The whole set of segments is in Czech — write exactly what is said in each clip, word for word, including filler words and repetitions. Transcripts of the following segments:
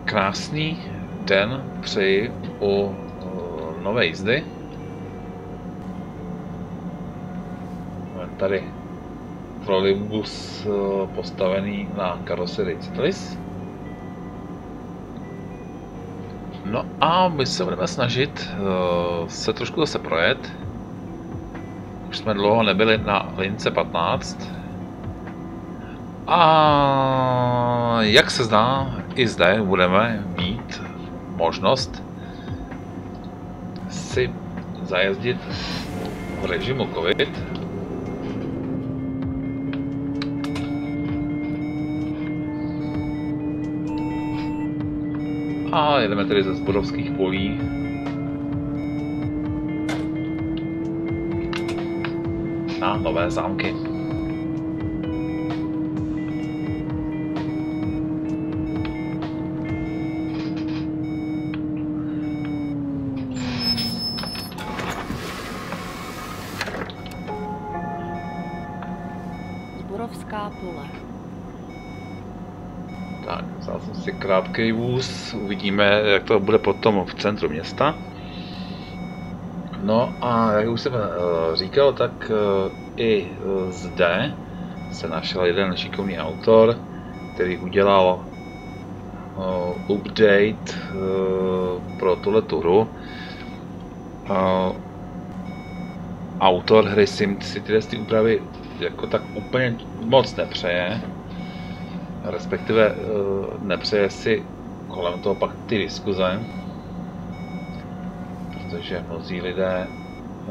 Krásný den přeji u nové jízdy. Tady trolejbus postavený na karoserii Citlis. No a my se budeme snažit se trošku zase projet. Už jsme dlouho nebyli na lince patnáct. A jak se zdá, i zde budeme mít možnost si zajezdit v režimu COVID. A jedeme tedy ze Zborovských polí na Nové Zámky. Zborovská pole. Tak, vzal jsem si krátký vůz, uvidíme, jak to bude potom v centru města. No a jak už jsem říkal, tak i zde se našel jeden šikovný autor, který udělal update pro tuhletu hru. Autor hry si tyhle ty úpravy jako tak úplně moc nepřeje. Respektive nepřeje si kolem toho pak ty diskuze, protože mnozí lidé uh,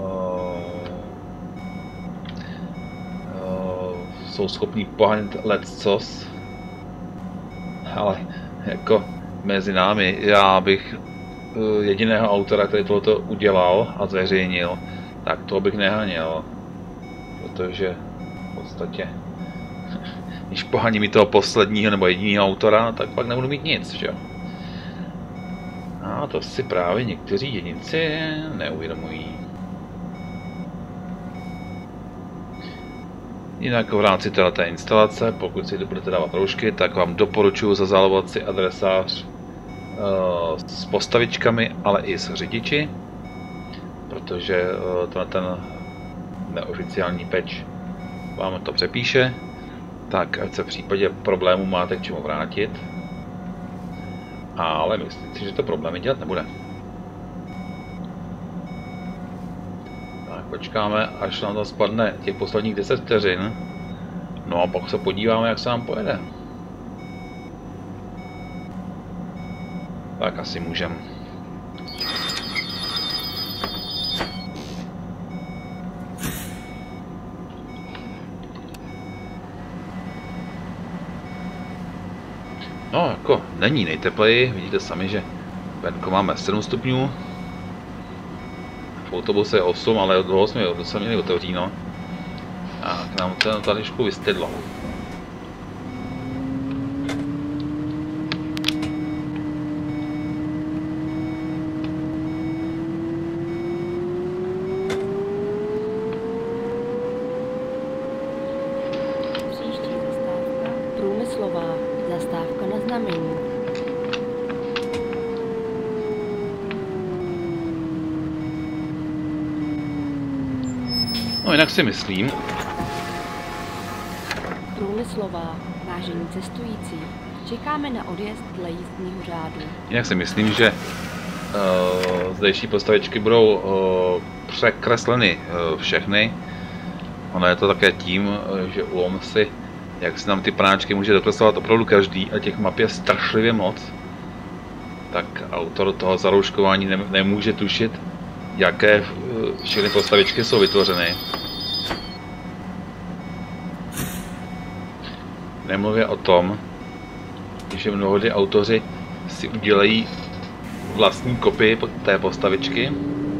uh, jsou schopní pohanit leccos, ale jako mezi námi, já bych uh, jediného autora, který tohoto udělal a zveřejnil, tak toho bych nehanil, protože v podstatě když pohaní mi toho posledního nebo jediného autora, tak pak nebudu mít nic, že jo? A to si právě někteří jedinci neuvědomují. Jinak v rámci této instalace, pokud si budete dávat roušky, tak vám doporučuji zazalovat si adresář uh, s postavičkami, ale i s řidiči, protože uh, ten neoficiální patch vám to přepíše. Tak, ať se v případě problému máte k čemu vrátit. Ale myslím si, že to problémy dělat nebude. Tak, počkáme, až nám to spadne těch posledních deset vteřin. No a pak se podíváme, jak se nám pojede. Tak asi můžeme. No, jako není nejtepleji, vidíte sami, že venku máme sedm stupňů. V autobuse je osm, ale od toho jsme se měli otevřít, no. A k nám to tady trošku vystydlo. Příští zastávka Průmyslová. Zastávka na znamení. No jinak si myslím. Průmyslová. Vážení cestující. Čekáme na odjezd dle jízdního řádu. Jinak si myslím, že uh, zdejší postavičky budou uh, překresleny uh, všechny. Ono je to také tím, uh, že uvědom si, jak se nám ty práčky může dokreslovat opravdu každý a těch map je strašlivě moc, tak autor toho zarouškování ne nemůže tušit, jaké všechny postavičky jsou vytvořeny. Nemluvě o tom, že mnohdy autoři si udělají vlastní kopii té postavičky.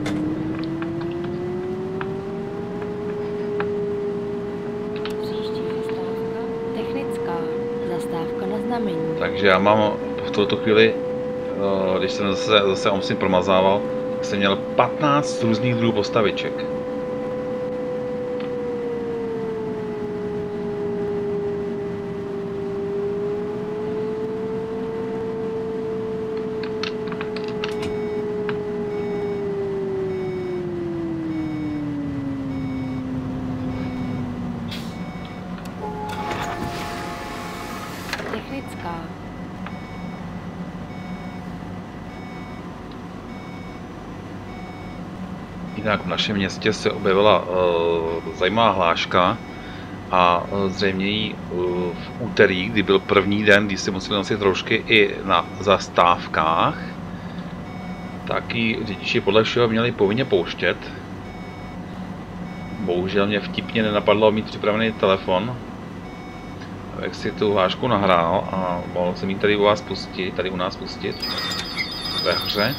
Takže já mám v tuto chvíli, když jsem zase, zase omsím promazával, tak jsem měl patnáct různých druhů postaviček. Jak v našem městě se objevila uh, zajímavá hláška a uh, zřejmě ji uh, v úterý, kdy byl první den, kdy si museli nosit roušky i na zastávkách, tak ji řidiči podle všeho měli povinně pouštět. Bohužel mě vtipně nenapadlo mít připravený telefon, jak si tu hlášku nahrál a mohl jsem ji tady u vás pustit, tady u nás pustit ve hře.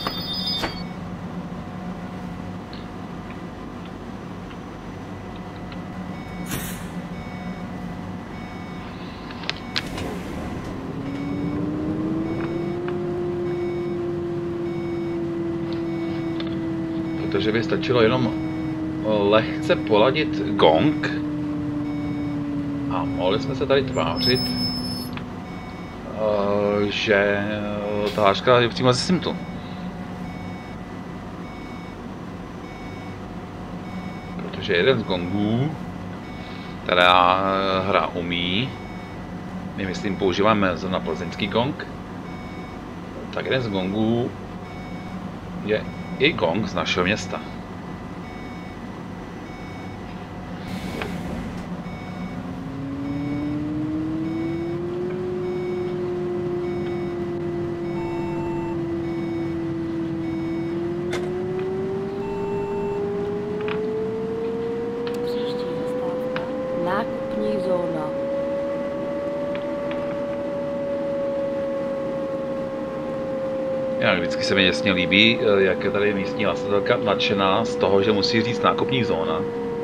Protože by stačilo jenom lehce poladit gong a mohli jsme se tady tvářit, že ta hláška je přímo ze Simtu. Protože jeden z gongů, která hra umí, my myslím používáme na plzeňský gong, tak jeden z gongů je i gong z našeho města. Vždycky se mi jasně líbí, jak je tady místní hlasatelka nadšená z toho, že musí říct nákupní zóna.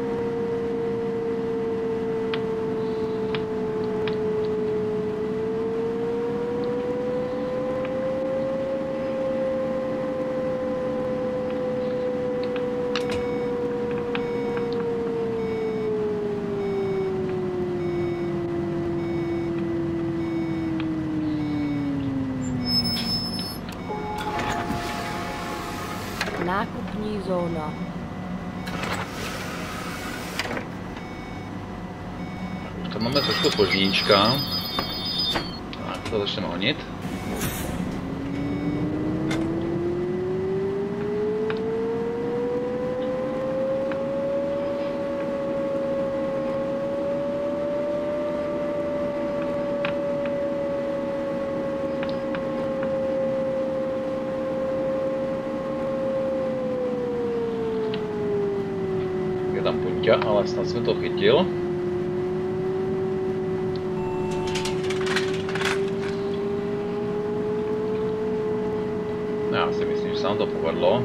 Nákupní zóna. Už tam máme trošku zpožděníčka. Tak to začneme honit. Tam punťa, ale snad jsem to chytil. Já si myslím, že se nám to povedlo.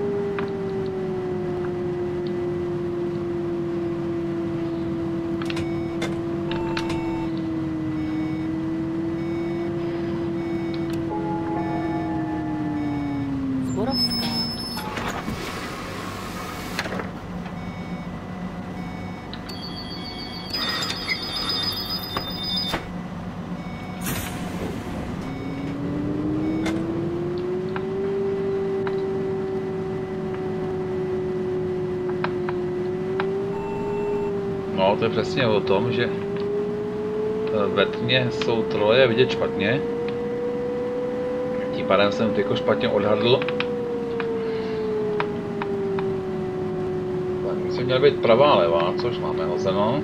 Zborovská. No, to je přesně o tom, že ve tmě jsou troje vidět špatně. Tím pádem jsem tyko špatně odhadl. Tak musí měla být pravá levá, což máme hozeno.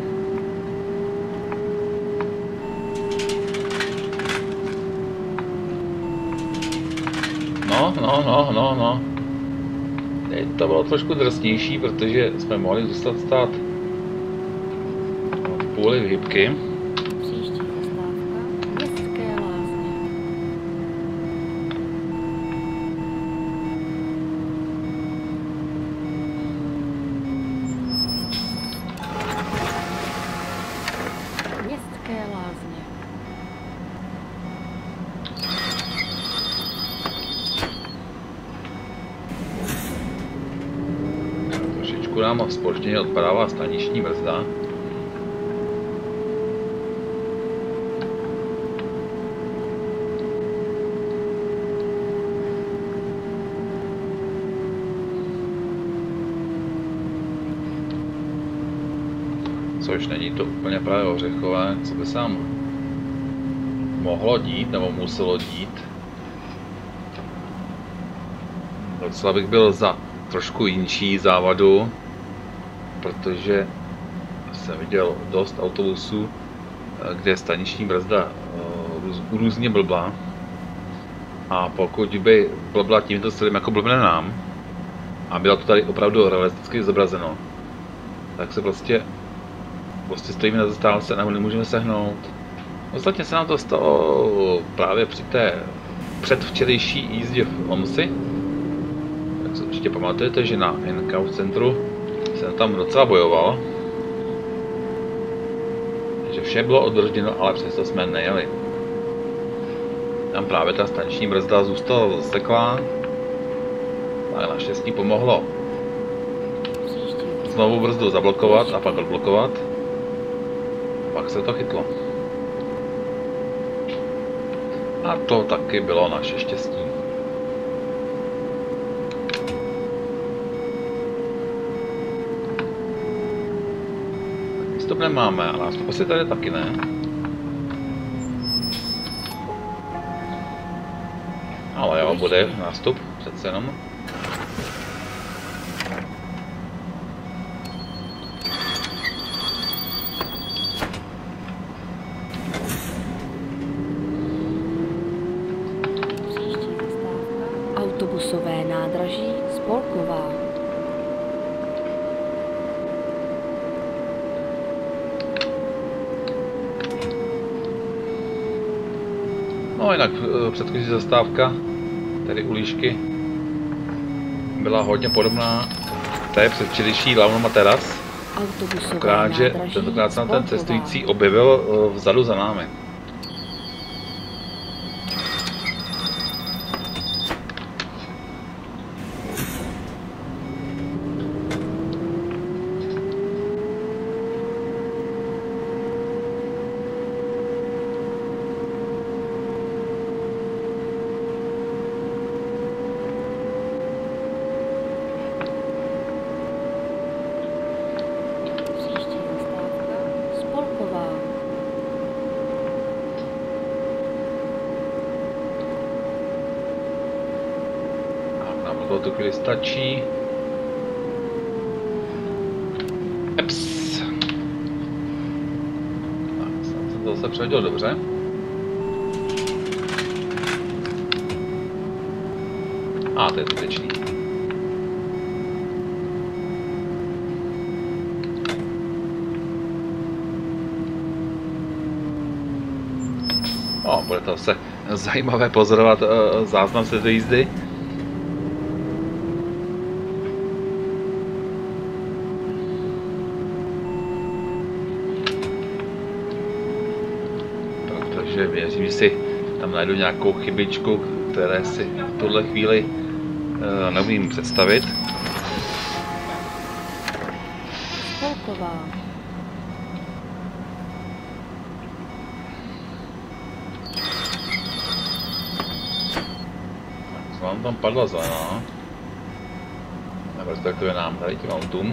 No, no, no, no, no. Teď to bylo trošku drsnější, protože jsme mohli zůstat stát půli výhybky. Příští zastávka Městské lázně. Městské lázně. Trošičku nám zpožděně odpadává staniční brzda. Což není to úplně právě ořechové, co by se nám mohlo dít, nebo muselo dít. Docela bych byl za trošku jinčí závadu, protože jsem viděl dost autobusů, kde je staniční brzda různě blbá. A pokud by blbla tímto stylem jako blbne nám, a bylo to tady opravdu realisticky zobrazeno, tak se prostě, prostě stojíme na zastávce a nemůžeme sehnout. Ostatně se nám to stalo právě při té předvčerejší jízdě v Omsi. Tak si určitě pamatujete, že na Encounter centru jsem tam docela bojoval. Že vše bylo odbržděno, ale přesto jsme nejeli. Tam právě ta staniční brzda zůstala zaseklá. Tak naštěstí pomohlo znovu brzdu zablokovat a pak odblokovat. Pak se to chytlo. A to taky bylo naše štěstí. Výstup nemáme, ale nástup asi tady taky ne. Ale jo, bude nástup, přece jenom. Autobusové nádraží Spolková. No jinak předchozí zastávka, tedy u Líšky, byla hodně podobná té předvčerejší Launoma Teras. Akorát, že tentokrát se ten cestující objevil vzadu za námi. Pro tu chvíli stačí. Eps. Tak, jsem to zase předěl dobře. A, to je zbytečný. O, bude to zase zajímavé pozorovat uh, záznam z této jízdy. Věřím, že si tam najdu nějakou chybičku, které si v tuhle chvíli uh, neumím představit. Spolková. Co vám tam padla zelená? Respektive nám tady těm autům.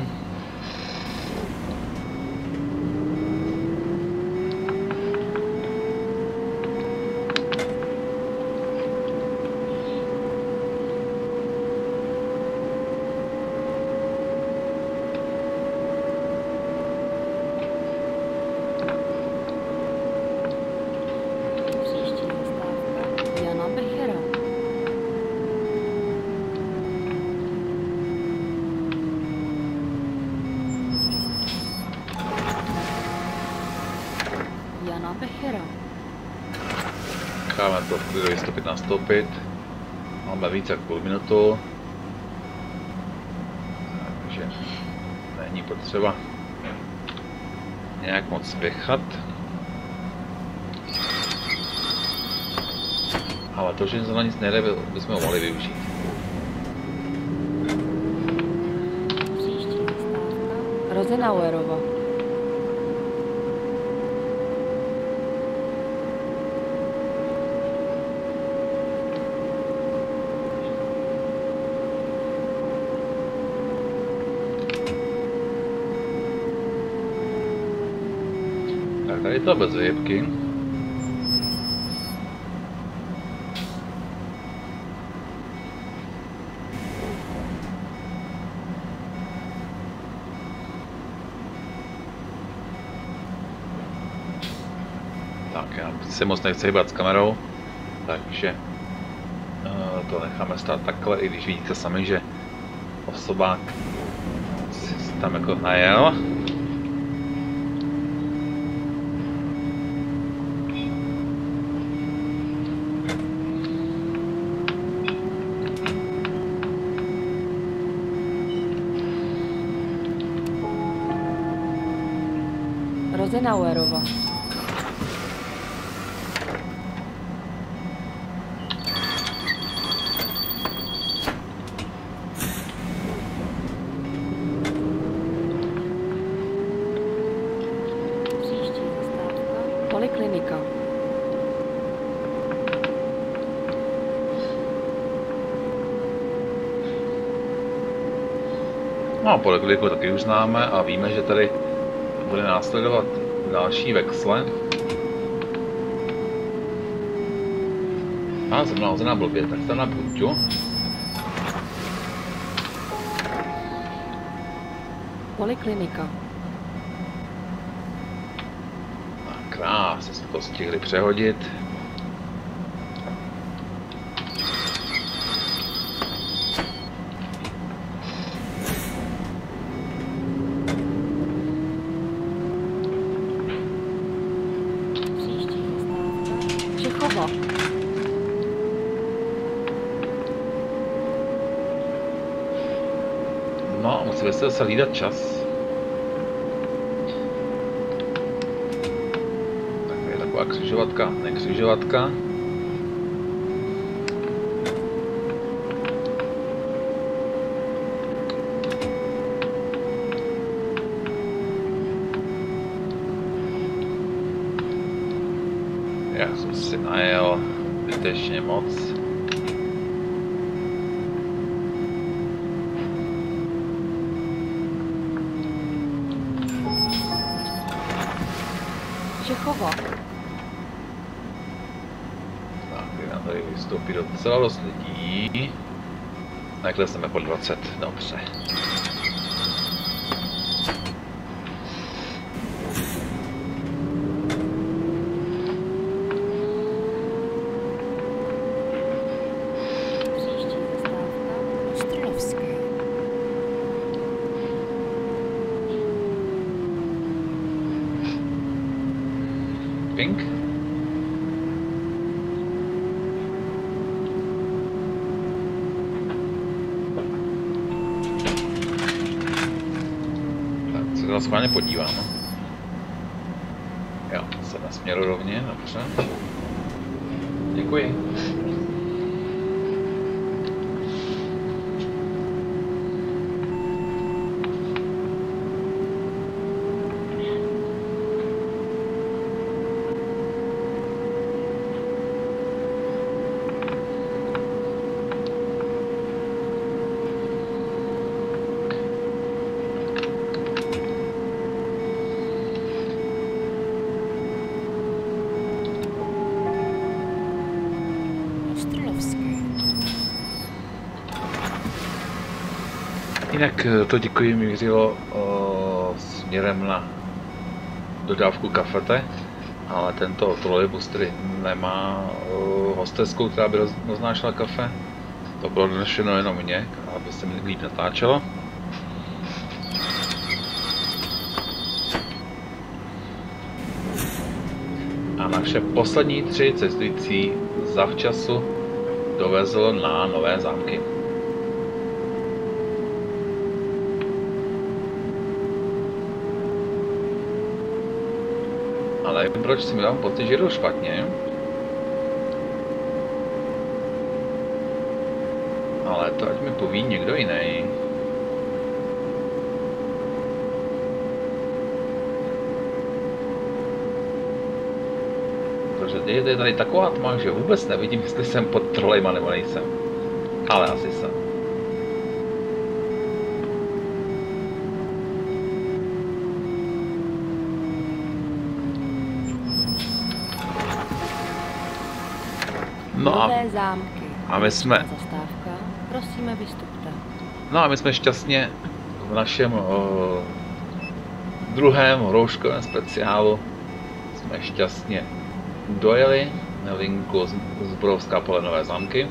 Necháme to chvíli vystoupit, nastoupit. Máme více jak půl minutu. Takže není potřeba nějak moc spěchat. Ale to, že na nic nejde, bychom ho mohli využít. Rozenauerova. Tak tady je to bez výjebky. Tak, já si moc nechci hýbat s kamerou, takže uh, to necháme stát takhle, i když vidíte sami, že osobák si tam jako najel. Rozenauerova. Příští zastávka. Poliklinika. No, polikliniku taky už známe a víme, že tady bude následovat další vexle. A jsem nahozená blbě, tak tam na buďu. Poliklinika. A krásně jsme to stihli přehodit. No, musíme se zase hlídat čas. Tak je taková křižovatka, ne křižovatka. Já jsem si najel zbytečně moc. Čechova. Tak, nám tady vystoupí docela dost lidí. Takhle jsme po dvacet, dobře. Příští zastávka. Ostrovské. Pink. Tak se to schválně podívám. Jo, se na směru rovně, dobře. Děkuji. Jinak to děkuji mi mířilo směrem na dodávku kafete, ale tento trolejbus tedy nemá o, hosteskou, která by roznášela kafe. To bylo donešeno jenom mě, aby se mi líp natáčelo. A naše poslední tři cestující zavčasu dovezlo na Nové Zámky. Ale nevím, proč si mi dám pocit, že jdu špatně. Ale to ať mi poví někdo jiný. Protože je tady taková tma, že vůbec nevidím, jestli jsem pod trolejma nebo nejsem. Ale asi jsem. No a, Nové Zámky. a my jsme... Zastávka. Prosíme, vystupte. No a my jsme šťastně v našem o, druhém rouškovém speciálu jsme šťastně dojeli linku Zborovská pole Nové Zámky.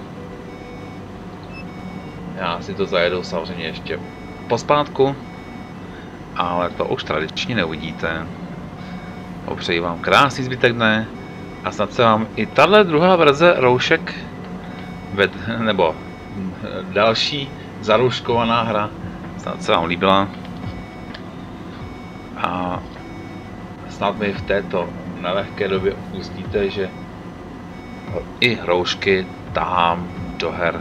Já si to zajedu samozřejmě ještě pospátku, ale to už tradičně neuvidíte. Popřeji vám krásný zbytek dne a snad se vám i tahle druhá verze roušek, ved, nebo další zarouškovaná hra, snad se vám líbila. A snad mi v této nelehké době upustíte, že i roušky tahám do her.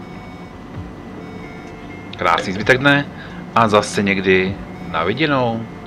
Krásný zbytek dne a zase někdy na viděnou.